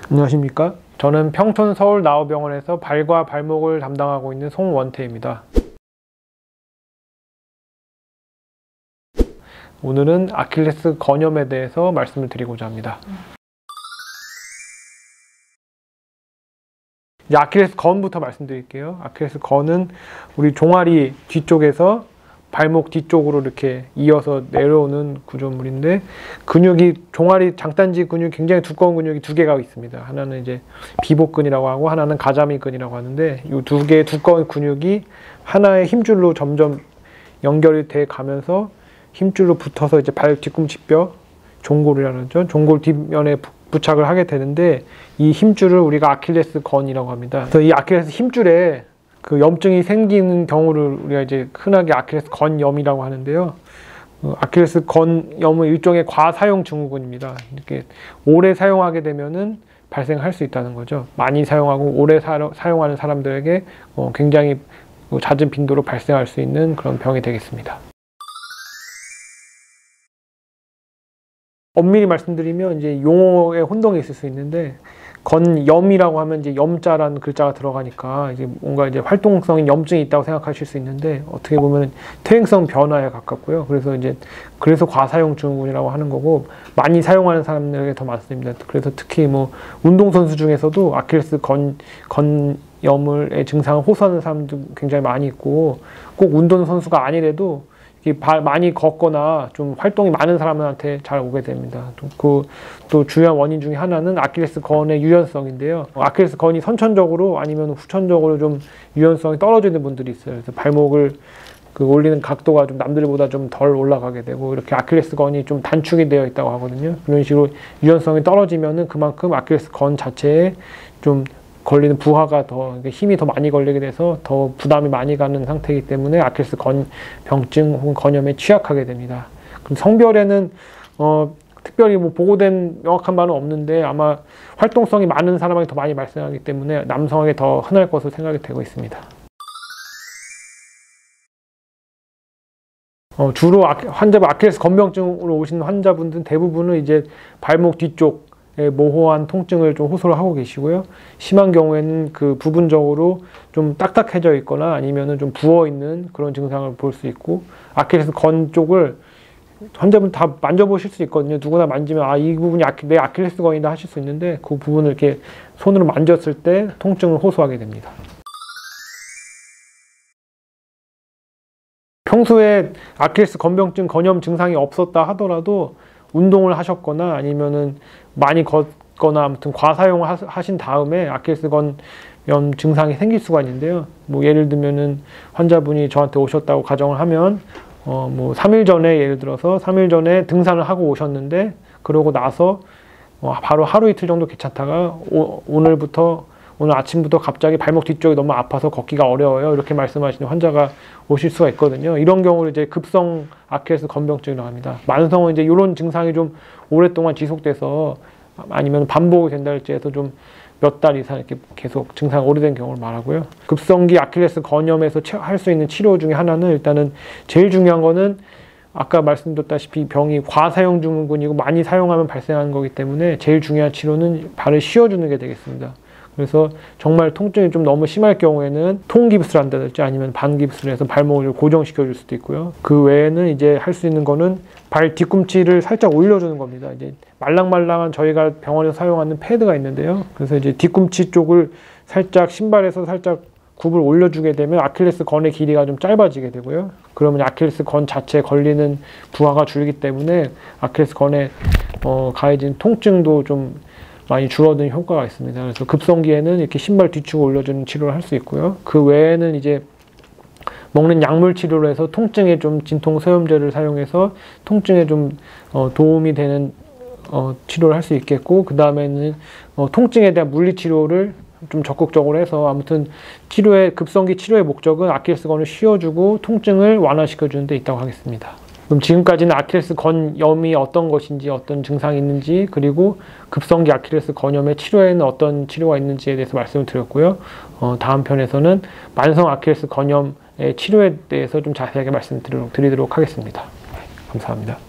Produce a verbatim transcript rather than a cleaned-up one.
안녕하십니까. 저는 평촌 서울나우병원에서 발과 발목을 담당하고 있는 송원태입니다. 오늘은 아킬레스 건염에 대해서 말씀을 드리고자 합니다. 이제 아킬레스 건부터 말씀드릴게요. 아킬레스 건은 우리 종아리 뒤쪽에서 발목 뒤쪽으로 이렇게 이어서 내려오는 구조물인데, 근육이 종아리 장단지 근육이 굉장히 두꺼운 근육이 두 개가 있습니다. 하나는 이제 비복근이라고 하고 하나는 가자미근이라고 하는데, 이 두 개의 두꺼운 근육이 하나의 힘줄로 점점 연결이 돼 가면서 힘줄로 붙어서 이제 발 뒤꿈치뼈, 종골이라는 죠 종골 뒷면에 부착을 하게 되는데, 이 힘줄을 우리가 아킬레스 건이라고 합니다. 그래서 이 아킬레스 힘줄에 그 염증이 생기는 경우를 우리가 이제 흔하게 아킬레스 건염이라고 하는데요. 어, 아킬레스 건염은 일종의 과사용 증후군입니다. 이렇게 오래 사용하게 되면은 발생할 수 있다는 거죠. 많이 사용하고 오래 사, 사용하는 사람들에게 어, 굉장히 잦은 빈도로 발생할 수 있는 그런 병이 되겠습니다. 엄밀히 말씀드리면 이제 용어의 혼동이 있을 수 있는데, 건염이라고 하면 이제 염자라는 글자가 들어가니까 이제 뭔가 이제 활동성인 염증이 있다고 생각하실 수 있는데, 어떻게 보면 퇴행성 변화에 가깝고요. 그래서 이제 그래서 과사용 증후군이라고 하는 거고, 많이 사용하는 사람들에게 더 많습니다. 그래서 특히 뭐 운동선수 중에서도 아킬레스 건 건염의 증상을 호소하는 사람도 굉장히 많이 있고, 꼭 운동선수가 아니래도 발 많이 걷거나 좀 활동이 많은 사람한테 잘 오게 됩니다. 그 또 중요한 원인 중에 하나는 아킬레스 건의 유연성인데요. 아킬레스 건이 선천적으로 아니면 후천적으로 좀 유연성이 떨어지는 분들이 있어요. 그래서 발목을 그 올리는 각도가 좀 남들보다 좀 덜 올라가게 되고, 이렇게 아킬레스 건이 좀 단축이 되어 있다고 하거든요. 그런 식으로 유연성이 떨어지면은 그만큼 아킬레스 건 자체에 좀 걸리는 부하가 더, 힘이 더 많이 걸리게 돼서 더 부담이 많이 가는 상태이기 때문에 아킬레스 건 병증 혹은 건염에 취약하게 됩니다. 그럼 성별에는 어, 특별히 뭐 보고된 명확한 바는 없는데, 아마 활동성이 많은 사람에게 더 많이 발생하기 때문에 남성에게 더 흔할 것으로 생각이 되고 있습니다. 어, 주로 아, 환자 아킬레스 건병증으로 오시는 환자분들은 대부분은 이제 발목 뒤쪽 모호한 통증을 좀 호소를 하고 계시고요. 심한 경우에는 그 부분적으로 좀 딱딱해져 있거나 아니면은 좀 부어 있는 그런 증상을 볼 수 있고, 아킬레스 건 쪽을 환자분 다 만져보실 수 있거든요. 누구나 만지면 아, 이 부분이 아키, 내 아킬레스 건이다 하실 수 있는데, 그 부분을 이렇게 손으로 만졌을 때 통증을 호소하게 됩니다. 평소에 아킬레스 건병증 건염 증상이 없었다 하더라도 운동을 하셨거나 아니면은 많이 걷거나 아무튼 과사용을 하신 다음에 아킬레스 건염 증상이 생길 수가 있는데요. 뭐 예를 들면은 환자분이 저한테 오셨다고 가정을 하면 어 뭐 삼 일 전에, 예를 들어서 삼 일 전에 등산을 하고 오셨는데, 그러고 나서 어 바로 하루 이틀 정도 괜찮다가 오, 오늘부터 오늘 아침부터 갑자기 발목 뒤쪽이 너무 아파서 걷기가 어려워요, 이렇게 말씀하시는 환자가 오실 수가 있거든요. 이런 경우를 이제 급성 아킬레스 건병증이라고 합니다. 만성은 이제 이런 증상이 좀 오랫동안 지속돼서 아니면 반복이 된다 할지에서 좀 몇 달 이상 이렇게 계속 증상이 오래된 경우를 말하고요. 급성기 아킬레스 건염에서 할 수 있는 치료 중에 하나는, 일단은 제일 중요한 거는 아까 말씀드렸다시피 병이 과사용 증후군이고 많이 사용하면 발생하는 거기 때문에 제일 중요한 치료는 발을 씌워주는 게 되겠습니다. 그래서 정말 통증이 좀 너무 심할 경우에는 통깁스를 한다든지 아니면 반깁스를 해서 발목을 고정시켜 줄 수도 있고요. 그 외에는 이제 할 수 있는 거는 발 뒤꿈치를 살짝 올려주는 겁니다. 이제 말랑말랑한 저희가 병원에서 사용하는 패드가 있는데요. 그래서 이제 뒤꿈치 쪽을 살짝 신발에서 살짝 굽을 올려주게 되면 아킬레스 건의 길이가 좀 짧아지게 되고요. 그러면 아킬레스 건 자체에 걸리는 부하가 줄기 때문에 아킬레스 건에 어, 가해진 통증도 좀 많이 줄어드는 효과가 있습니다. 그래서 급성기에는 이렇게 신발 뒤축을 올려주는 치료를 할 수 있고요. 그 외에는 이제 먹는 약물 치료를 해서 통증에 좀 진통소염제를 사용해서 통증에 좀 어, 도움이 되는 어, 치료를 할 수 있겠고, 그 다음에는 어, 통증에 대한 물리치료를 좀 적극적으로 해서, 아무튼 치료의 급성기 치료의 목적은 아킬레스 건을 씌워주고 통증을 완화시켜주는 데 있다고 하겠습니다. 그럼 지금까지는 아킬레스 건염이 어떤 것인지, 어떤 증상이 있는지, 그리고 급성기 아킬레스 건염의 치료에는 어떤 치료가 있는지에 대해서 말씀을 드렸고요. 어, 다음 편에서는 만성 아킬레스 건염의 치료에 대해서 좀 자세하게 말씀드리도록 하겠습니다. 네, 감사합니다.